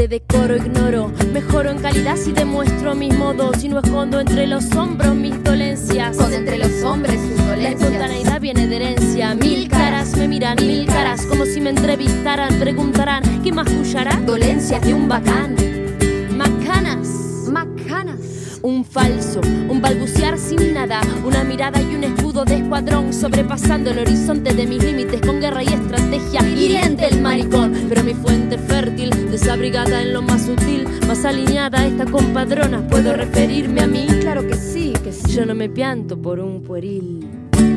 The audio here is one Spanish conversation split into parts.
de decoro ignoro. Mejoro en calidad si demuestro mis modos y no escondo entre los hombros mis dolencias. Con entre los hombres sus La dolencias. espontaneidad viene de herencia. Mil caras me miran, mil caras, como si me entrevistaran. Preguntarán, ¿qué mascullará? Dolencias de un bacán. Macanas. Macanas. Un falso, un balbucear sin nada, una mirada y un escudo de escuadrón, sobrepasando el horizonte de mis límites con guerra y estrategia. Hiriente el maricón, pero mi fuente fértil, desabrigada en lo más sutil, más alineada esta compadrona. ¿Puedo referirme a mí? Claro que sí, que sí. Yo no me pianto por un pueril.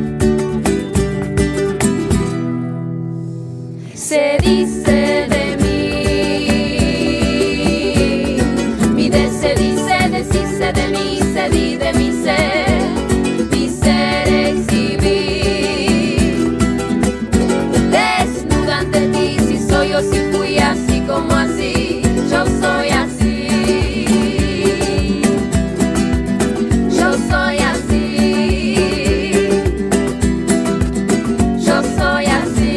Se dice de mí, mi de se dice, deshice de mí, se di de mi ser exhibir. Desnuda ante ti, si soy o si fui, así como así, yo soy así. Yo soy así. Yo soy así.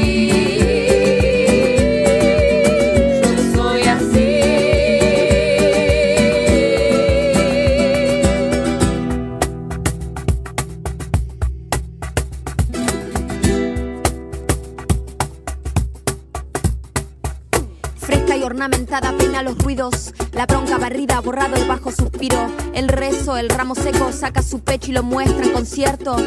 Ornamentada peina los ruidos, la bronca barrida, borrado el bajo suspiro. El rezo, el ramo seco saca su pecho y lo muestra en concierto.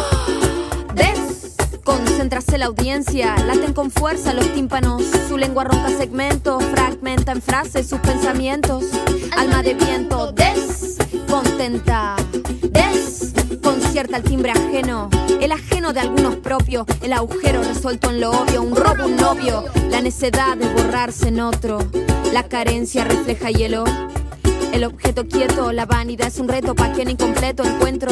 Desconcéntrase la audiencia, laten con fuerza los tímpanos. Su lengua ronca segmentos, fragmenta en frases sus pensamientos. Alma de viento, descontenta, desconcierta el timbre ajeno, el ajeno de algunos propios, el agujero resuelto en lo obvio, un robo, un novio, la necedad de borrarse en otro, la carencia refleja hielo, el objeto quieto, la vanidad es un reto pa' quien incompleto encuentro.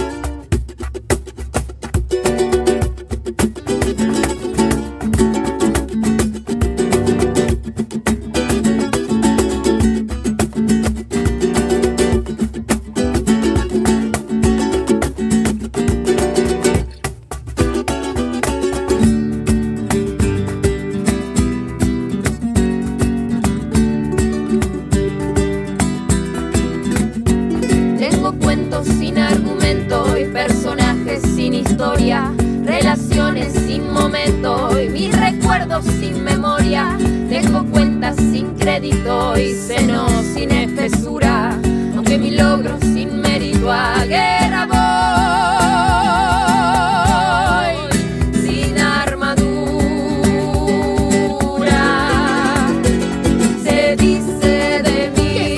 Relaciones sin momento y mis recuerdos sin memoria. Tengo cuentas sin crédito y senos sin espesura. Aunque mi logro sin mérito a guerra voy, sin armadura. Se dice de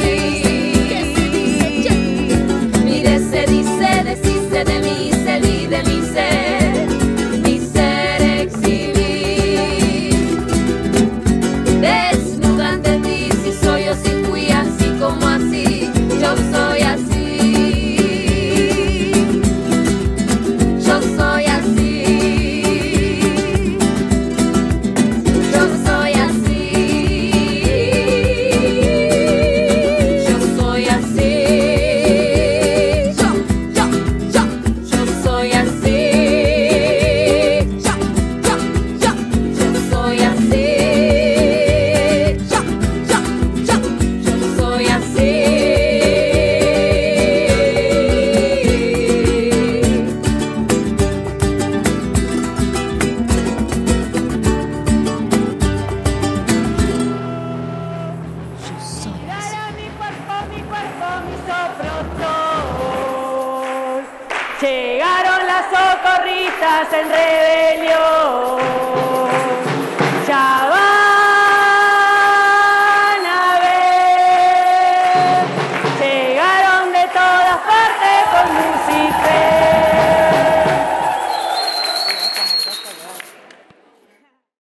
mí, mi de se dice, deshice de mí, se di de mi ser exhibir. Desnuda ante ti, si soy o si fui, así como así, yo soy así. Yo soy así. Yo soy así. Yo soy así. Yo soy así. Llegaron las socorristas en rebelión.